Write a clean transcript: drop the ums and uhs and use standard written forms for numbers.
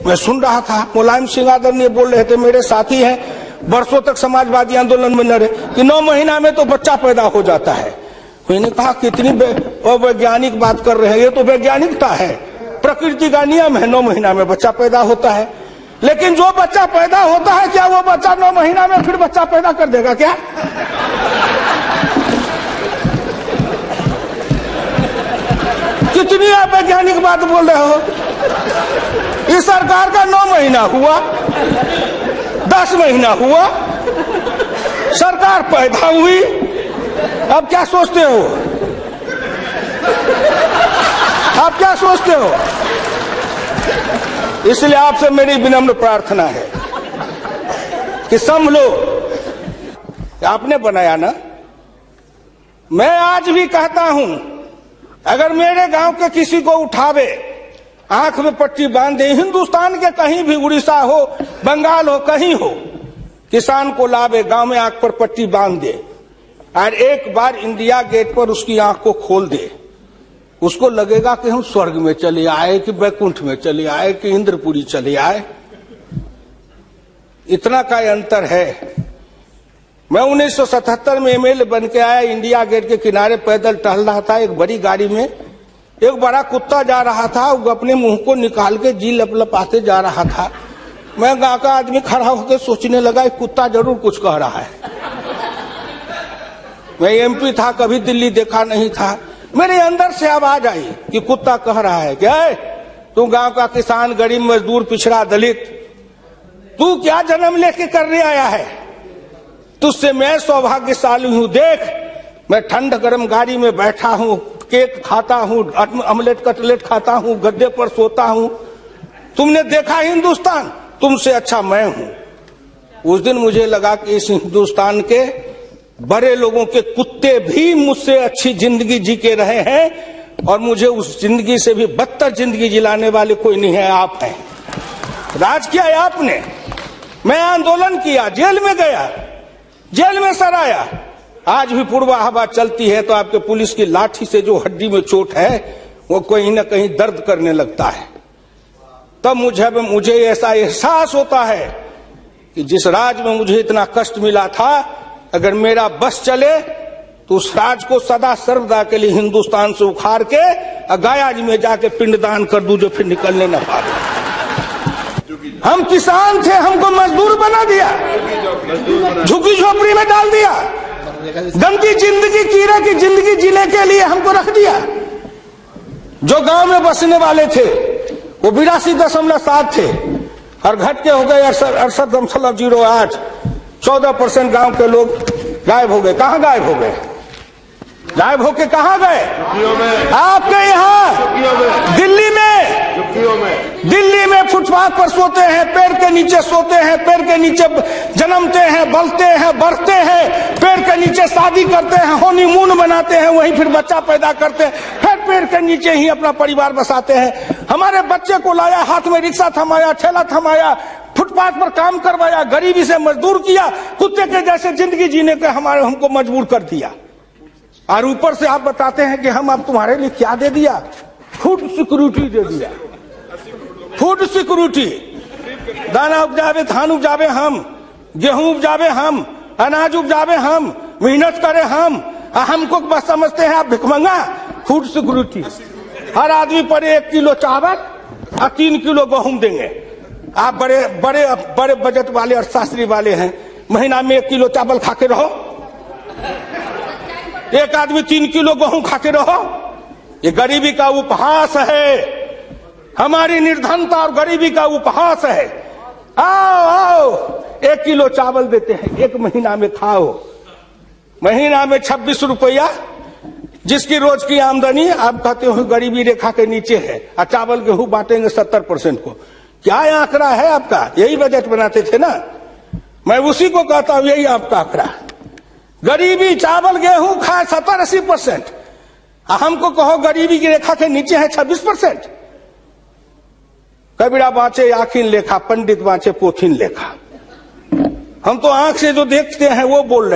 मैं सुन रहा था, मुलायम सिंह आदरणीय बोल रहे थे, मेरे साथी हैं, वर्षों तक समाजवादी आंदोलन में लड़े, कि 9 महीना में तो बच्चा पैदा हो जाता है। मैंने कहा कितनी वैज्ञानिक बात कर रहे हैं, ये तो वैज्ञानिकता है, प्रकृति का नियम है, 9 महीना में बच्चा पैदा होता है। लेकिन जो बच्चा पैदा होता है, क्या वो बच्चा 9 महीना में फिर बच्चा पैदा कर देगा क्या? कितनी आप वैज्ञानिक बात बोल रहे हो? इस सरकार का 9 महीना हुआ, 10 महीना हुआ, सरकार पैदा हुई, अब क्या सोचते हो? आप क्या सोचते हो? इसलिए आपसे मेरी विनम्र प्रार्थना है कि संभलो। आपने बनाया ना, मैं आज भी कहता हूं, अगर मेरे गांव के किसी को उठावे, आंख में पट्टी बांध दे, हिंदुस्तान के कहीं भी, उड़ीसा हो, बंगाल हो, कहीं हो, किसान को लावे, गांव में आंख पर पट्टी बांध दे और एक बार इंडिया गेट पर उसकी आंख को खोल दे, उसको लगेगा कि हम स्वर्ग में चले आए, कि बैकुंठ में चले आए, कि इंद्रपुरी चले आए। इतना का अंतर है। मैं 1977 में एमएलए बन के आया, इंडिया गेट के किनारे पैदल टहल रहा था, एक बड़ी गाड़ी में एक बड़ा कुत्ता जा रहा था, वो अपने मुंह को निकाल के जी लपलपाते जा रहा था। मैं गांव का आदमी खड़ा होकर सोचने लगा, कुत्ता जरूर कुछ कह रहा है। मैं एमपी था, कभी दिल्ली देखा नहीं था, मेरे अंदर से आवाज आई कि कुत्ता कह रहा है क्या है, तू गांव का किसान, गरीब, मजदूर, पिछड़ा, दलित, तू क्या जन्म लेके करने आया है? तुझसे मैं सौभाग्यशाली हूं। देख, मैं ठंड गर्म गाड़ी में बैठा हूं, केक खाता हूं, ऑमलेट कटलेट खाता हूं, गद्दे पर सोता हूं। तुमने देखा हिंदुस्तान, तुमसे अच्छा मैं हूं। उस दिन मुझे लगा कि इस हिंदुस्तान के बड़े लोगों के कुत्ते भी मुझसे अच्छी जिंदगी जी के रहे हैं, और मुझे उस जिंदगी से भी बदतर जिंदगी जिलाने वाले कोई नहीं है, आप हैं। राज किया है आपने, मैं आंदोलन किया, जेल में गया, जेल में सराया। आज भी पूर्वा हवा चलती है तो आपके पुलिस की लाठी से जो हड्डी में चोट है वो कहीं ना कहीं दर्द करने लगता है। तब मुझे ऐसा एहसास होता है कि जिस राज में मुझे इतना कष्ट मिला था, अगर मेरा बस चले तो उस राज को सदा सर्वदा के लिए हिंदुस्तान से उखाड़ के गया जी में जाके पिंडदान कर दूं, जो फिर निकलने न पाए। हम किसान थे, हमको मजदूर बना दिया, झुग्गी झोपड़ी में डाल दिया, गंदी जिंदगी, कीड़ा की जिंदगी जीने के लिए हमको रख दिया। जो गांव में बसने वाले थे वो 82.7 थे, और घट के हो गए 68.08। 14% गांव के लोग गायब हो गए। कहां गायब हो गए? गायब होके कहां गए? आपके यहाँ दिल्ली में फुटपाथ पर सोते हैं, पेड़ के नीचे सोते हैं, पेड़ के नीचे जन्मते हैं, बलते हैं, बढ़ते हैं, पेड़ के नीचे शादी करते हैं, हनीमून बनाते हैं, वहीं फिर बच्चा पैदा करते हैं, फिर पेड़ के नीचे ही अपना परिवार बसाते हैं। हमारे बच्चे को लाया, हाथ में रिक्शा थमाया, ठेला थमाया, फुटपाथ पर काम करवाया, गरीबी से मजदूर किया, कुत्ते के जैसे जिंदगी जीने के हमको मजबूर कर दिया। और ऊपर से आप बताते हैं कि हम अब तुम्हारे लिए क्या दे दिया? फूड सिक्योरिटी दे दिया। फूड सिक्योरिटी, दाना उपजावे, धान उपजावे हम, गेहूं उपजावे हम, अनाज उपजावे हम, मेहनत करे हमको बस समझते हैं आप भिखमंगा। फूड सिक्योरिटी, हर आदमी पर 1 किलो चावल और 3 किलो गेहूं देंगे। आप बड़े बड़े बड़े बजट वाले और शास्त्री वाले हैं, महीना में 1 किलो चावल खा के रहो, एक आदमी 3 किलो गेहूं खा के रहो। ये गरीबी का उपहास है, हमारी निर्धनता और गरीबी का उपहास है। आओ 1 किलो चावल देते हैं, 1 महीना में खाओ। महीना में 26 रुपया, जिसकी रोज की आमदनी आप कहते हो गरीबी रेखा के नीचे है, और चावल गेहूं बांटेंगे 70% को। क्या आंकड़ा है आपका? यही बजट बनाते थे ना, मैं उसी को कहता हूं, यही आपका आंकड़ा। गरीबी, चावल गेहूं खाए 70-80%, हमको कहो गरीबी की रेखा के नीचे है 26%। कबीरा बाँचे आखिन लेखा, पंडित बाँचे पोथिन लेखा। हम तो आंख से जो देखते हैं वो बोल रहे हैं।